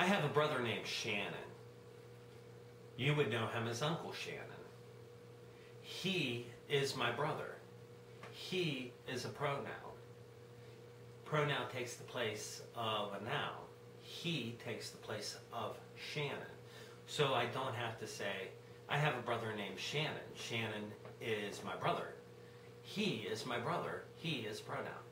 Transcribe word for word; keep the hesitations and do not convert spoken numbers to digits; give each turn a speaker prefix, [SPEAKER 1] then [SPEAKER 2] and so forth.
[SPEAKER 1] I have a brother named Shannon. You would know him as Uncle Shannon. He is my brother. He is a pronoun. Pronoun takes the place of a noun. He takes the place of Shannon. So I don't have to say, I have a brother named Shannon. Shannon is my brother. He is my brother. He is pronoun.